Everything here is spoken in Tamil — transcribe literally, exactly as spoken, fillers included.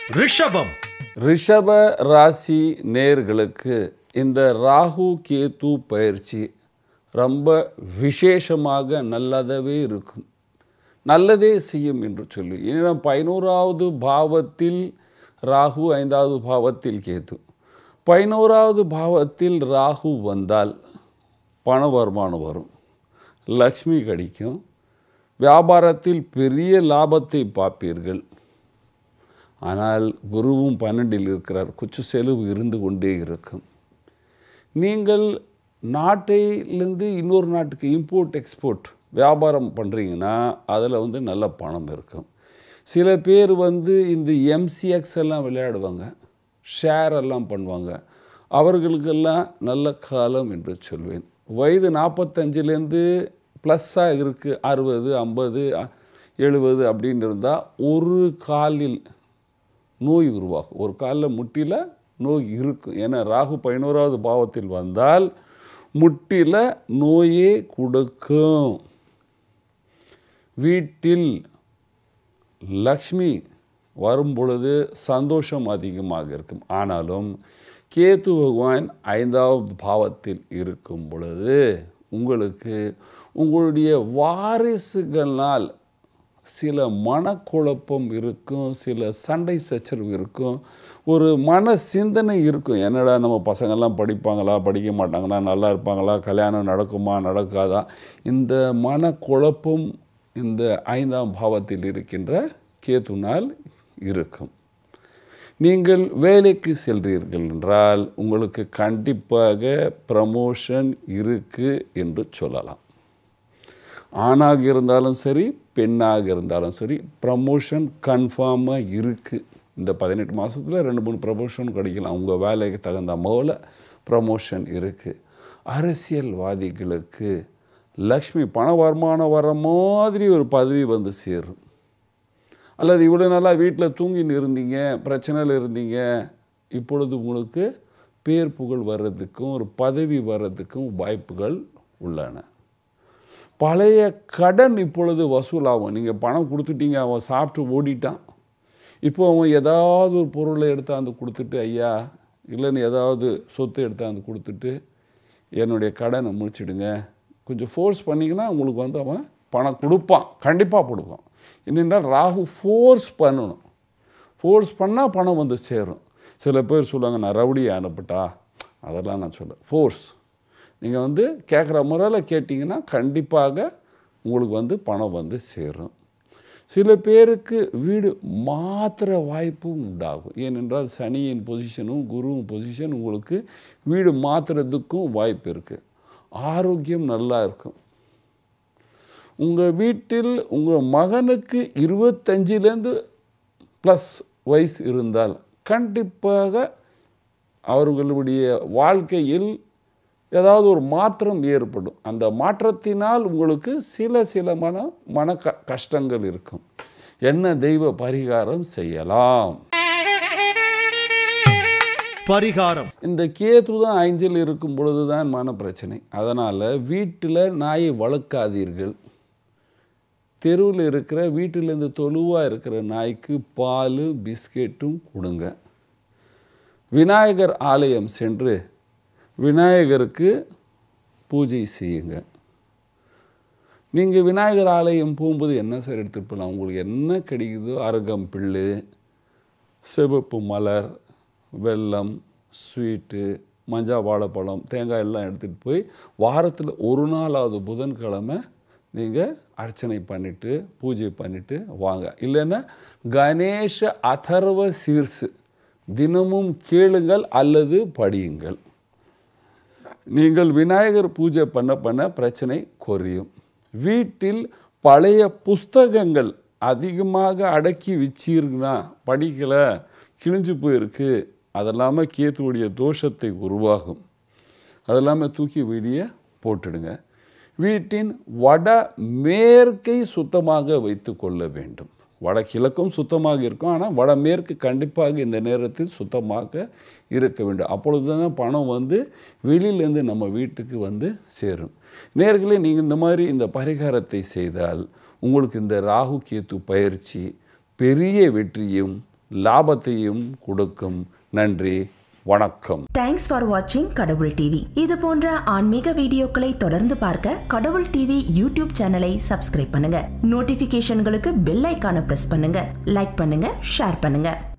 ரிஷபம் ரிஷப ராசி நேர்களுக்கு இந்த ராகு கேது பயிற்சி ரொம்ப விசேஷமாக நல்லதாகவே இருக்கும், நல்லதே செய்யும் என்று சொல்லி. ஏன்னா பதினோராவது பாவத்தில் ராகு, ஐந்தாவது பாவத்தில் கேது. பதினோராவது பாவத்தில் ராகு வந்தால் பண வருமானம் வரும், லக்ஷ்மி கிடைக்கும், வியாபாரத்தில் பெரிய லாபத்தை பார்ப்பீர்கள். ஆனால் குருவும் பன்னெண்டில் இருக்கிறார், கொஞ்சம் செலவு இருந்து கொண்டே இருக்கும். நீங்கள் நாட்டிலிருந்து இன்னொரு நாட்டுக்கு இம்போர்ட் எக்ஸ்போர்ட் வியாபாரம் பண்ணுறீங்கன்னா அதில் வந்து நல்ல பணம் இருக்கும். சில பேர் வந்து இந்த எம்சிஎக்ஸ் எல்லாம் விளையாடுவாங்க, ஷேர் எல்லாம் பண்ணுவாங்க, அவர்களுக்கெல்லாம் நல்ல காலம் என்று சொல்வேன். வயது நாற்பத்தஞ்சிலேருந்து ப்ளஸ்ஸாக இருக்குது, அறுபது ஐம்பது எழுபது அப்படின்னு இருந்தால் ஒரு காலில் நோய் உருவாகும், ஒரு காலில் முட்டியில் நோய் இருக்கும். ஏன்னா ராகு பதினோராவது பாவத்தில் வந்தால் முட்டியில் நோயே கொடுக்கும். வீட்டில் லக்ஷ்மி வரும் பொழுது சந்தோஷம் அதிகமாக இருக்கும். ஆனாலும் கேது பகவான் ஐந்தாவது பாவத்தில் இருக்கும் பொழுது உங்களுக்கு உங்களுடைய வாரிசுகளால் சில மனக்குழப்பம் இருக்கும், சில சண்டை சச்சரவு இருக்கும், ஒரு மன சிந்தனை இருக்கும். என்னடா நம்ம பசங்கள்லாம் படிப்பாங்களா, படிக்க மாட்டாங்களா, நல்லா இருப்பாங்களா, கல்யாணம் நடக்குமா நடக்காதா, இந்த மனக்குழப்பம் இந்த ஐந்தாம் பாவத்தில் இருக்கின்ற கேதுனால் இருக்கும். நீங்கள் வேலைக்கு செல்றீர்கள் என்றால் உங்களுக்கு கண்டிப்பாக ப்ரமோஷன் இருக்குது என்று சொல்லலாம். ஆணாக இருந்தாலும் சரி, பெண்ணாக இருந்தாலும் சரி, ப்ரமோஷன் கன்ஃபார்மாக இருக்குது. இந்த பதினெட்டு மாதத்தில் ரெண்டு மூணு ப்ரமோஷன் கிடைக்கலாம், உங்கள் வேலைக்கு தகுந்த போல் ப்ரமோஷன் இருக்குது. அரசியல்வாதிகளுக்கு லக்ஷ்மி பண வருமானம் வர மாதிரி ஒரு பதவி வந்து சேரும். அல்லது இவ்வளோ நாளாக வீட்டில் தூங்கின்னு இருந்தீங்க, பிரச்சனையில் இருந்தீங்க, இப்பொழுது உங்களுக்கு பேர் புகழ் வர்றதுக்கும் ஒரு பதவி வர்றதுக்கும் வாய்ப்புகள் உள்ளன. பழைய கடன் இப்பொழுது வசூலாகும். நீங்கள் பணம் கொடுத்துட்டீங்க, அவன் சாப்பிட்டு ஓடிட்டான், இப்போ அவன் ஏதாவது ஒரு பொருளை எடுத்தாந்து கொடுத்துட்டு, ஐயா இல்லைன்னு ஏதாவது சொத்து எடுத்தாந்து கொடுத்துட்டு என்னுடைய கடனை முடிச்சிடுங்க கொஞ்சம் ஃபோர்ஸ் பண்ணிங்கன்னா உங்களுக்கு வந்து அவன் பணம் கொடுப்பான், கண்டிப்பாக கொடுப்பான். என்னென்றால் ராகு ஃபோர்ஸ் பண்ணணும், ஃபோர்ஸ் பண்ணால் பணம் வந்து சேரும். சில பேர் சொல்லுவாங்க நான் ரவுடியை அனுப்பிட்டா, அதெல்லாம் நான் சொல்ல. ஃபோர்ஸ் நீங்கள் வந்து கேட்குற முறையில் கேட்டிங்கன்னா கண்டிப்பாக உங்களுக்கு வந்து பணம் வந்து சேரும். சில பேருக்கு வீடு மாத்திர வாய்ப்பும் உண்டாகும். ஏனென்றால் சனியின் பொசிஷனும் குருவும் பொசிஷன் உங்களுக்கு வீடு மாற்றுறதுக்கும் வாய்ப்பு இருக்குது. ஆரோக்கியம் நல்லா இருக்கும். உங்கள் வீட்டில் உங்கள் மகனுக்கு இருபத்தஞ்சிலேருந்து ப்ளஸ் வயசு இருந்தால் கண்டிப்பாக அவர்களுடைய வாழ்க்கையில் ஏதாவது ஒரு மாற்றம் ஏற்படும். அந்த மாற்றத்தினால் உங்களுக்கு சில சில மன மன க கஷ்டங்கள் இருக்கும். என்ன தெய்வ பரிகாரம் செய்யலாம்? பரிகாரம் இந்த கேது தான் ஐந்தில் இருக்கும் பொழுது தான் மன பிரச்சனை. அதனால் வீட்டில் நாயை வளர்க்காதீர்கள். தெருவில் இருக்கிற வீட்டிலேருந்து தொழுவாக இருக்கிற நாய்க்கு பால் பிஸ்கெட்டும் கொடுங்க. விநாயகர் ஆலயம் சென்று விநாயகருக்கு பூஜை செய்யுங்க. நீங்கள் விநாயகர் ஆலயம் போகும்போது என்ன சார் எடுத்துகிட்டு போகலாம்? உங்களுக்கு என்ன கிடைக்குதோ, அருகம்பில்லு, சிவப்பு மலர், வெல்லம், ஸ்வீட்டு, மஞ்சா வாழைப்பழம், தேங்காய் எல்லாம் எடுத்துகிட்டு போய் வாரத்தில் ஒரு நாளாவது புதன்கிழமை நீங்கள் அர்ச்சனை பண்ணிவிட்டு பூஜை பண்ணிவிட்டு வாங்க. இல்லைன்னா கணேச அதர்வ சீர்ஸு தினமும் கேளுங்கள் அல்லது படியுங்கள். நீங்கள் விநாயகர் பூஜை பண்ண பண்ண பிரச்சனை குறையும். வீட்டில் பழைய புஸ்தகங்கள் அதிகமாக அடக்கி வச்சிருக்குன்னா, படிக்கலை, கிழிஞ்சு போயிருக்கு, அதெல்லாமல் கேத்துடைய தோஷத்தை உருவாகும். அதெல்லாமல் தூக்கி வெளியே போட்டுடுங்க. வீட்டின் வட மேற்கை சுத்தமாக வைத்து கொள்ள வேண்டும். வடகிழக்கும் சுத்தமாக இருக்கும், ஆனால் வடமேற்கு கண்டிப்பாக இந்த நேரத்தில் சுத்தமாக இருக்க வேண்டும். அப்பொழுது தான் பணம் வந்து வெளியிலேருந்து நம்ம வீட்டுக்கு வந்து சேரும். நேர்களே, நீங்கள் இந்த மாதிரி இந்த பரிகாரத்தை செய்தால் உங்களுக்கு இந்த ராகு கேத்து பயிற்சி பெரிய வெற்றியும் லாபத்தையும் கொடுக்கும். நன்றி, வணக்கம். தேங்க்ஸ் ஃபார் வாட்சிங் கடவுள் டிவி. இது போன்ற ஆன்மீக வீடியோக்களை தொடர்ந்து பார்க்க கடவுள் டிவி யூடியூப் சேனலை சப்ஸ்கிரைப் பண்ணுங்க. நோட்டிபிகேஷன்களுக்கு பெல் ஐகானை பிரஸ் பண்ணுங்க. லைக் பண்ணுங்க, ஷேர் பண்ணுங்க.